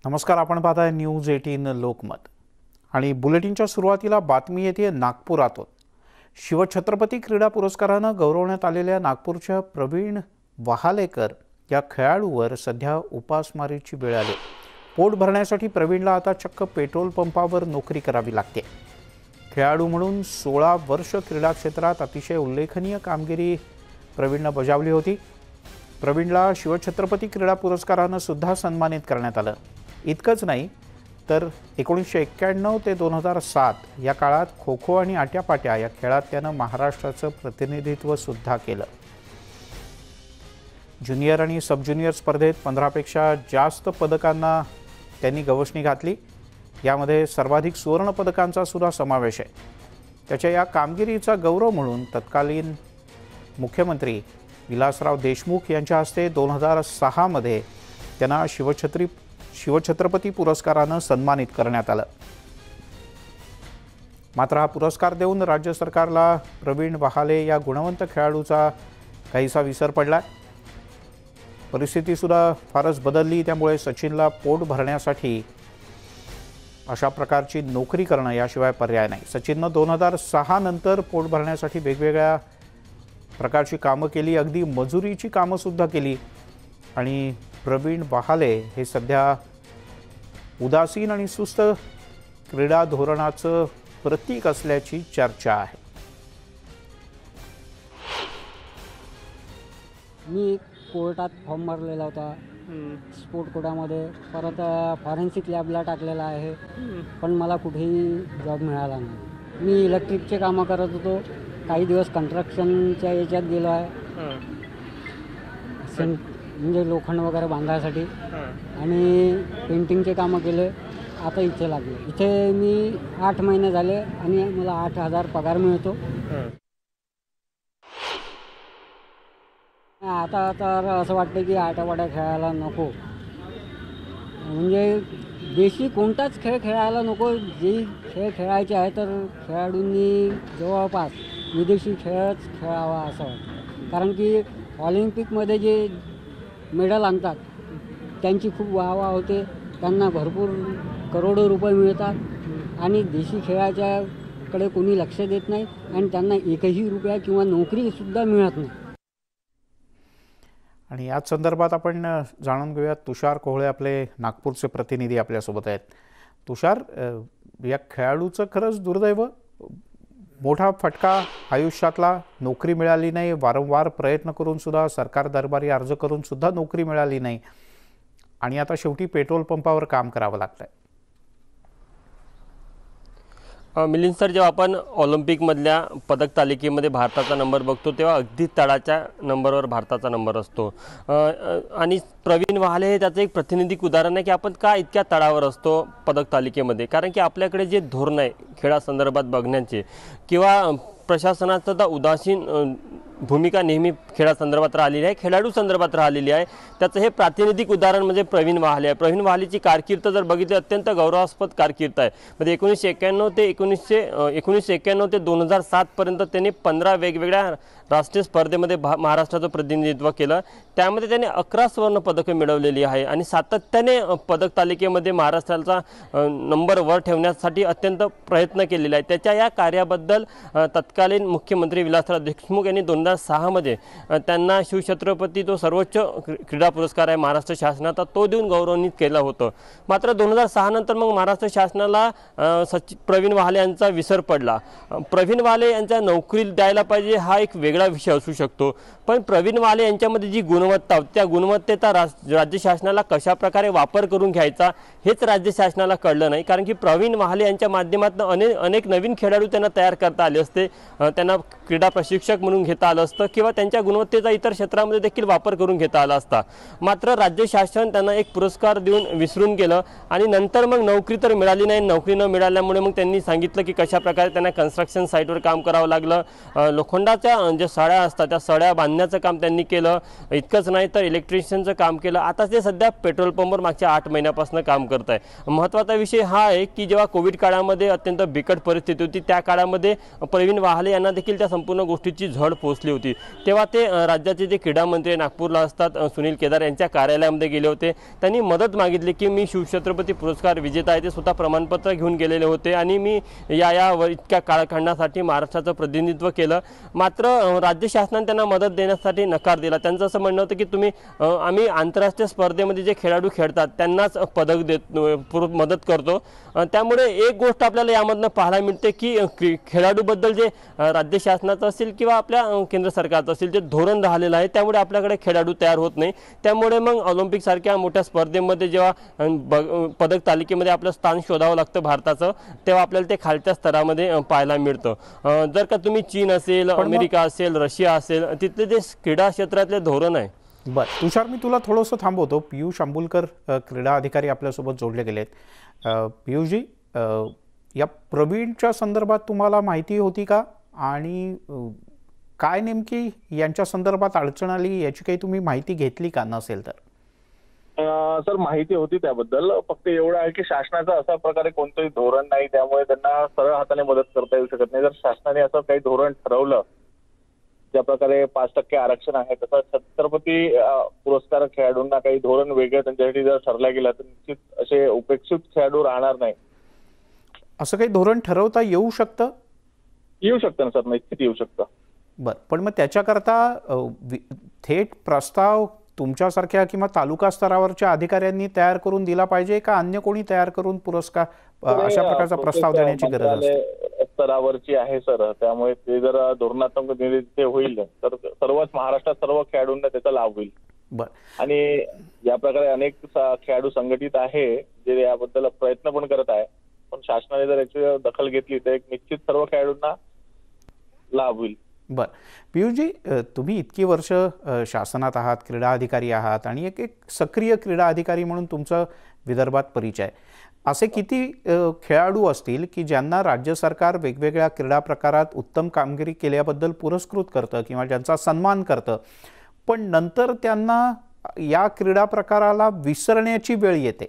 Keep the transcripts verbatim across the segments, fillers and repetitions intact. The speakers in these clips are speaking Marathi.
नमस्कार, आपण पाहताय न्यूज अठरा लोकमत आणि बुलेटिनच्या सुरुवातीला बातमी येते नागपुरातून। शिवछत्रपती क्रीडा पुरस्काराने गौरवण्यात आलेल्या नागपूरच्या प्रवीण वहालेकर या खेळाडूवर सध्या उपासमारीची वेळ आली। पोट भरण्यासाठी प्रवीणला आता चक्क पेट्रोल पंपावर नोकरी करावी लागते। खेळाडू म्हणून सोळा वर्ष क्रीडा क्षेत्रात अतिशय उल्लेखनीय कामगिरी प्रवीणने बजावली होती। प्रवीणला शिवछत्रपती क्रीडा पुरस्काराने सुद्धा सन्मानित करण्यात आले। इतकंच नाही तर एकोणीसशे एक्क्याण्णव ते दोन हजार सात या काळात खो खो आणि आट्यापाट्या या खेळात त्याने महाराष्ट्राचं प्रतिनिधित्व सुद्धा केलं। ज्युनियर आणि सब ज्युनियर स्पर्धेत पंधरा पेक्षा जास्त पदकांना त्यांनी गवसणी घातली। यामध्ये सर्वाधिक सुवर्ण पदकांचा सुद्धा समावेश आहे। त्याच्या या कामगिरीचा गौरव म्हणून तत्कालीन मुख्यमंत्री विलासराव देशमुख यांच्या हस्ते दोन हजार सहा मध्ये त्यांना शिवछत्री शिवछत्रपती पुरस्काराने सन्मानित करण्यात आलं। मात्र हा पुरस्कार देऊन राज्य सरकारला प्रवीण वहाले या गुणवंत खेळाडूचा काहीसा विसर पडला। परिस्थिती सुद्धा फारच बदलली, त्यामुळे सचिनला पोट भरण्यासाठी अशा प्रकारची नोकरी करणं याशिवाय पर्याय नाही। सचिनने दोन हजार सहा नंतर पोट भरण्यासाठी वेगवेगळ्या प्रकारची कामं केली, अगदी मजुरीची कामं सुद्धा केली आणि प्रवीण वहाले हे सध्या उदासीन आणि सुस्त क्रीडा धोरणाचं प्रतीक असल्याची चर्चा आहे। मी कोर्टात फॉर्म भरलेला होता स्पोर्ट कोटामध्ये, परत फॉरेन्सिक लॅबला टाकलेला आहे, पण मला कुठेही जॉब मिळाला नाही। मी इलेक्ट्रिकचे कामं करत होतो, काही दिवस कन्स्ट्रक्शनच्या याच्यात गेलो आहे, म्हणजे लोखंड वगैरे बांधायसाठी, आणि पेंटिंगचे कामं केले। आता इथे लागले। इथे मी आठ महिने झाले आणि मला आठ हजार पगार मिळतो। आता तर असं वाटतं की आट्यापाट्या खेळायला नको, म्हणजे देशी कोणताच खेळ खेळायला नको। जे खेळ खेळायचे आहे तर खेळाडूंनी जवळपास विदेशी खेळच खेळावा असं वाटतं, कारण की ऑलिम्पिकमध्ये जे मेडल आणतात त्यांची खूप वाहवा होते, त्यांना भरपूर करोडो रुपये मिळतात आणि देशी खेळाच्याकडे कोणी लक्ष देत नाही आणि त्यांना एकही रुपया किंवा नोकरीसुद्धा मिळत नाही। आणि याच संदर्भात आपण जाणून घेऊया, तुषार कोहळे आपले नागपूरचे प्रतिनिधी आपल्यासोबत आहेत। तुषार, या खेळाडूचं खरंच दुर्दैव, मोठा फटका आयुष्यातला, नोकरी मिळाली नाही, वारंवार प्रयत्न करून सुद्धा सरकार दरबारी अर्ज करून सुद्धा नोकरी मिळाली नाही आणि आता शेवटी पेट्रोल पंपावर काम करावं लागतंय। मिलिंद सर, जेव्हा आपण ऑलिम्पिकमधल्या पदक तालिकेमध्ये भारताचा नंबर बघतो तेव्हा अगदी तळाच्या नंबरवर भारताचा नंबर असतो आणि प्रवीण वहाले हे त्याचं एक प्रातिनिधिक उदाहरण आहे की आपण का इतक्या तळावर असतो पदक तालिकेमध्ये। कारण की आपल्याकडे जे धोरण आहे खेळासंदर्भात बघण्याचे किंवा प्रशासनाचं तर उदासीन भूमिका नेहमी खेळासंदर्भात राहिलेली आहे, खेळाडू संदर्भात राहिलेली आहे। त्याचं हे प्रातिनिधिक उदाहरण म्हणजे प्रवीण वहाले आहे। प्रवीण वहालेची कारकीर्द जर बघितली अत्यंत गौरवास्पद कारकीर्द आहे। म्हणजे एकोणीसशे एक्क्याण्णव ते एकोणीसशे एकोणीसशे एक्क्याण्णव ते दोन हजार सातपर्यंत त्यांनी पंधरा वेगवेगळ्या राष्ट्रीय स्पर्धेमध्ये भा महाराष्ट्राचं प्रतिनिधित्व केलं। त्यामध्ये त्याने अकरा सुवर्ण पदकं मिळवलेली आहे आणि सातत्याने पदक तालिकेमध्ये महाराष्ट्राचा नंबर वर ठेवण्यासाठी अत्यंत प्रयत्न केलेला आहे। त्याच्या या कार्याबद्दल तत्कालीन मुख्यमंत्री विलासराव देशमुख यांनी दोन हजार सहा मध्ये त्यांना शिवछत्रपती जो सर्वोच्च क्रीडा पुरस्कार आहे महाराष्ट्र शासनाचा तो देऊन गौरवान्वित केलं होतं। मात्र दोन हजार सहा नंतर मग महाराष्ट्र शासनाला सचिन प्रवीण वहाले यांचा विसर पडला। प्रवीण वहाले यांच्या नोकरी द्यायला पाहिजे हा एक वेगळा विषय असू शकतो, पण प्रवीण वहाले यांच्यामध्ये जी गुणवत्ता त्या गुणवत्तेचा राज्य शासनाला कशा प्रकारे वापर करून घ्यायचा हेच राज्य शासनाला कळलं नाही। कारण की प्रवीण वहाले यांच्या माध्यमातून अनेक अनेक नवीन खेळाडू त्यांना तयार करता आले असते, त्यांना क्रीडा प्रशिक्षक म्हणून घेता आलं असतं किंवा त्यांच्या गुणवत्तेचा इतर क्षेत्रामध्ये देखील वापर करून घेता आला असता। मात्र राज्य शासन त्यांना एक पुरस्कार देऊन विसरून गेलं आणि नंतर मग नोकरी तर मिळाली नाही। नोकरी न मिळाल्यामुळे मग त्यांनी सांगितलं की कशा प्रकारे त्यांना कन्स्ट्रक्शन साईटवर काम करावं लागलं। लोखंडाच्या ज्या सळ्या असतात त्या सळ्या बांधण्याचं काम त्यांनी केलं। इतकंच नाही तर इलेक्ट्रिशियनचं काम केलं। आता ते सध्या पेट्रोल पंपवर मागच्या आठ महिन्यापासून काम करत आहे। महत्त्वाचा विषय हा आहे की जेव्हा कोविड काळामध्ये अत्यंत बिकट परिस्थिती होती त्या काळामध्ये प्रवीण वहाले यांना देखील त्या संपूर्ण गोष्टीची झळ पोहोचली घेतली होती तेव्हा ते अ, राज्याचे जे क्रीडा मंत्री नागपूरला असतात अ, सुनील केदार यांच्या कार्यालयामध्ये गेले होते. त्यांनी मदत मागितली की मी शिवछत्रपती पुरस्कार विजेता आहे, ते स्वतः प्रमाणपत्र घेऊन गेलेले होते आणि मी या या व इतक्या कालखंडासाठी महाराष्ट्राचं प्रतिनिधित्व केलं. मात्र अ, राज्य शासनाने त्यांना मदत देण्यासाठी नकार दिला. त्यांचं असं म्हणणं होतं की तुम्ही अ, आम्ही आंतरराष्ट्रीय स्पर्धेमध्ये जे खेळाडू खेळतात त्यांनाच पदक देत पुर- मदत करतो. अ, त्यामुळे एक गोष्ट आपल्याला यामधनं पाहायला मिळते की अ, क्री- खेळाडूबद्दल जे अ, राज्य शासनाचं असेल किंवा आपल्या अ, केंद्र सरकारचं असेल जे धोरण राहिलेलं आहे त्यामुळे आपल्याकडे खेळाडू तयार होत नाही. त्यामुळे मग ऑलिम्पिक सारख्या मोठ्या स्पर्धेमध्ये जेव्हा अ, ब- अ, पदक तालिकेमध्ये आपलं स्थान शोधावं लागतं भारताचं, तेव्हा आपल्याला ते खालच्या स्तरामध्ये अ, पाहायला मिळतं. अ, जर का तुम्ही चीन असेल, पण मग- अमेरिका असेल, रशिया असेल, तिथले जे क्रीडा क्षेत्रातले धोरण आहे. बरं तुषार, मी तुला थोडंसं थांबवतो. पियुष आंबुलकर अ, क्रीडा अधिकारी आपल्यासोबत जोडले गेलेत. अ, पियुषजी, अ, या प्रवीणच्या संदर्भात तुम्हाला माहिती होती का, आणि अ, काय नेमकी यांच्या संदर्भात अडचण आली याची काही तुम्ही माहिती घेतली का, नसेल तर? अं, सर माहिती होती त्याबद्दल. फक्त एवढं आहे की शासनाचं अशा प्रकारे कोणतंही धोरण नाही, त्यामुळे त्यांना सरळ हाताने मदत करता येऊ शकत नाही. जर शासनाने असं काही धोरण ठरवलं, ज्या प्रकारे पाच टक्के आरक्षण आहे, तसं छत्रपती अं, पुरस्कार खेळाडूंना काही धोरण वेगळं त्यांच्यासाठी जर ठरलं गेलं तर निश्चित असे उपेक्षित खेळाडू राहणार नाही. असं काही धोरण ठरवता येऊ शकतं? येऊ शकतं ना सर, निश्चित येऊ शकतं. बरं, पण मग त्याच्याकरता अ, वि- थेट प्रस्ताव तुमच्यासारख्या किंवा तालुका स्तरावरच्या अधिकाऱ्यांनी तयार करून दिला पाहिजे का अन्य कोणी तयार करून पुरस्कार अ, अशा प्रकारचा प्रस्ताव देण्याची गरज असते? मंत्रालय स्तरावरची आहे सर, त्यामुळे ते जर धोरणात्मक निर्णय होईल तर सर्वच महाराष्ट्रात सर्व खेळाडूंना त्याचा लाभ होईल. बरं, आणि या प्रकारे अनेक स- खेळाडू संघटित आहे जे याबद्दल प्रयत्न पण करत आहे. पण शासनाने जर याची दखल घेतली तर एक निश्चित सर्व खेळाडूंना लाभ होईल. बरं. पियुषजी, अ, तुम्ही इतकी वर्ष अ, शासनात आहात, क्रीडा अधिकारी आहात आणि एक एक सक्रिय क्रीडा अधिकारी म्हणून तुमचा विदर्भात परिचय आहे. असे किती अ, खेळाडू असतील की ज्यांना राज्य सरकार वेगवेगळ्या क्रीडा प्रकारात उत्तम कामगिरी केल्याबद्दल पुरस्कृत करतं किंवा ज्यांचा सन्मान करतं, पण नंतर त्यांना या क्रीडा प्रकाराला विसरण्याची वेळ येते?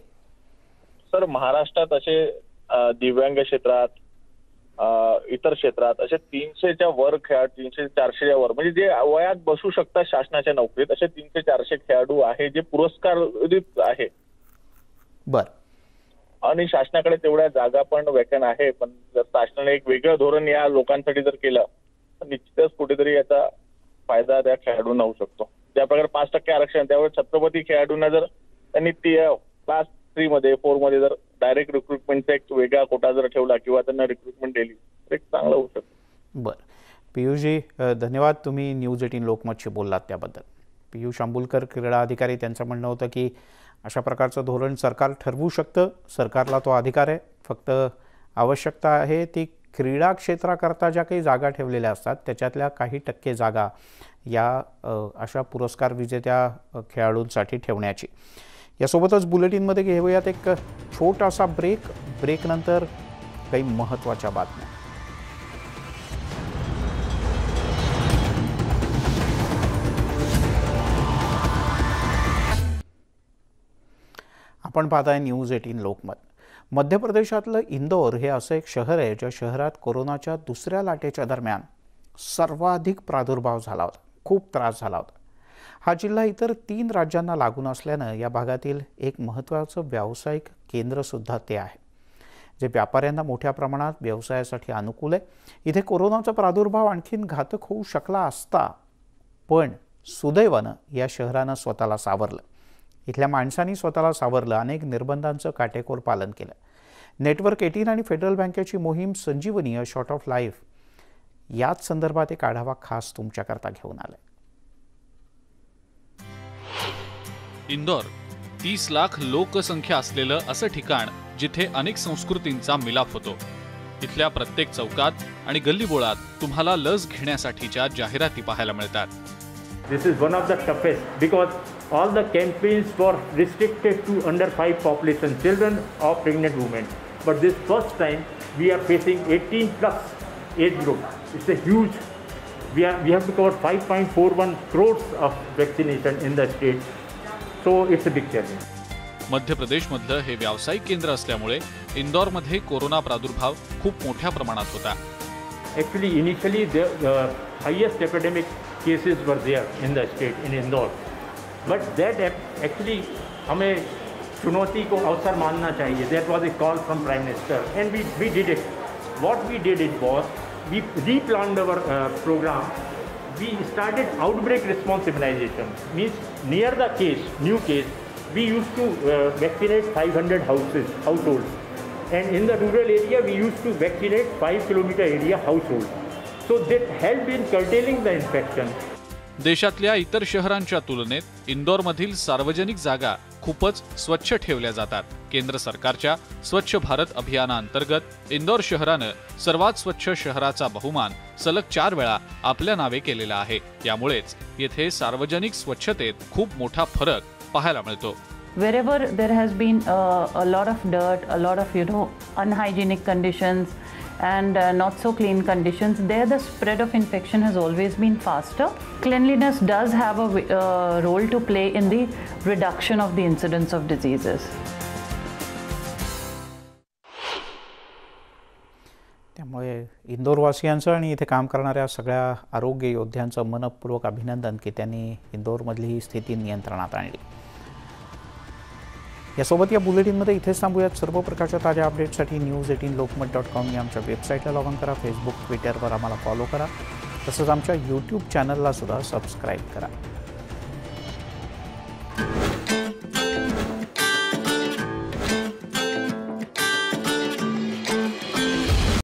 सर महाराष्ट्रात असे अ, दिव्यांग क्षेत्रात अ, इतर क्षेत्रात असे तीनशेच्या वर खेळाडू, तीनशे चारशेच्या वर म्हणजे जे वयात बसू शकतात शासनाच्या नोकरीत, असे तीनशे चारशे खेळाडू आहे जे पुरस्कारित आहे. बरं, आणि शासनाकडे तेवढ्या जागा पण वॅकन आहे. पण जर शासनाने एक वेगळं धोरण या लोकांसाठी जर केलं तर निश्चितच कुठेतरी याचा फायदा त्या खेळाडूंना होऊ शकतो. ज्या प्रकारे पाच टक्के आरक्षण, त्यावर छत्रपती खेळाडूंना जर त्यांनी ती क्लास थ्री मध्ये फोर मध्ये जर डायरेक्ट रिक्रुटमेंटचा एक वेगळा कोटा जर ठेवला किंवा त्यांना रिक्रुटमेंट दिली तर एक चांगलं होऊ शकतं. बरं. पियुषजी, अ, धन्यवाद, तुम्ही न्यूज एटीन लोकमतशी बोललात त्याबद्दल. पियुष आंबुलकर क्रीडा अधिकारी, त्यांचं म्हणणं होतं की अशा प्रकारचं धोरण सरकार ठरवू शकतं, सरकारला तो अधिकार आहे. फक्त आवश्यकता आहे ती क्रीडा क्षेत्राकरता ज्या काही जागा ठेवलेल्या असतात त्याच्यातल्या काही टक्के जागा या अ, अशा पुरस्कार विजेत्या अ, खेळाडूंसाठी ठेवण्याची. यासोबतच बुलेटिनमध्ये घेऊयात एक छोटासा ब्रेक. ब्रेकनंतर काही महत्त्वाच्या बातम्या. आपण पाहताय न्यूज एटीन लोकमत. मध्य प्रदेशातलं इंदोर हे असं एक शहर आहे ज्या शहरात कोरोनाच्या दुसऱ्या लाटेच्या दरम्यान सर्वाधिक प्रादुर्भाव झाला होता, खूप त्रास झाला होता. हा जिल्हा इतर तीन राज्यांना लागून असल्यानं या भागातील एक महत्त्वाचं व्यावसायिक केंद्रसुद्धा ते आहे, जे व्यापाऱ्यांना मोठ्या प्रमाणात व्यवसायासाठी अनुकूल आहे. इथे कोरोनाचा प्रादुर्भाव आणखीन घातक होऊ शकला असता, पण सुदैवानं या शहरानं स्वतःला सावरलं. इथल्या माणसांनी स्वतःला सावरलं, अनेक निर्बंधांचं काटेकोर पालन केलं. नेटवर्क एटीन आणि फेडरल बँकेची मोहीम Sanjeevani a short of life याच संदर्भात एक आढावा खास तुमच्याकरता घेऊन आलाय. इंदोर तीस लाख लोकसंख्या असलेलं असं ठिकाण जिथे अनेक संस्कृतींचा मिलाप होतो. इथल्या प्रत्येक चौकात आणि गल्लीबोळात तुम्हाला लस घेण्यासाठीच्या जाहिराती पाहायला मिळतात. This is one of the toughest because all the campaigns were restricted to under five population children or pregnant women. But this first time we are facing eighteen plus age group. It's a huge. We are we have to cover five point four one crores of vaccination in the state. So it's a big challenge. मध्य प्रदेशमधलं हे व्यावसायिक केंद्र असल्यामुळे इंदोरमध्ये कोरोना प्रादुर्भाव खूप मोठ्या प्रमाणात होता. Actually, initially the uh, highest epidemic cases were there in the state in Indore. But that ac- actually हमें चुनौती को अवसर मानना चाहिए. That was a call from Prime Minister, and we we did it. What we did it was we replanned our uh, program. We started outbreak response immunization. Means near the case, new case, we used to uh, vaccinate five hundred houses, households. And in the rural area, we used to vaccinate five kilometer area households. So that helped in curtailing the infection. देशातल्या इतर शहरांच्या तुलनेत इंदोरमधील सार्वजनिक जागा खूपच स्वच्छ ठेवल्या जातात. केंद्र सरकारच्या स्वच्छ भारत अभियानाअंतर्गत इंदोर शहरानं सर्वात स्वच्छ शहराचा बहुमान सलग चार वेळा आपल्या नावे केलेला आहे. यामुळेच येथे सार्वजनिक स्वच्छतेत खूप मोठा फरक पाहायला मिळतो. Wherever there has been uh, a lot of dirt, a lot of you know unhygienic conditions and uh, not so clean conditions, there the spread of infection has always been faster. Cleanliness does have a uh, role to play in the reduction of the incidence of diseases. त्यामुळे इंदोरवासियांचं आणि इथे काम करणाऱ्या सगळ्या आरोग्य योद्ध्यांचं मनपूर्वक अभिनंदन की त्यांनी इंदोरमधली ही स्थिती नियंत्रणात आणली. यासोबत या बुलेटिनमध्ये इथेच थांबूयात. सर्व प्रकारच्या ताज्या अपडेट्ससाठी news eighteen Lokmat dot com या आमच्या वेबसाईटला लॉग इन करा. फेसबुक ट्विटरवर आम्हाला फॉलो करा. तसंच आमच्या यूट्यूब चॅनलला सुद्धा सबस्क्राईब करा.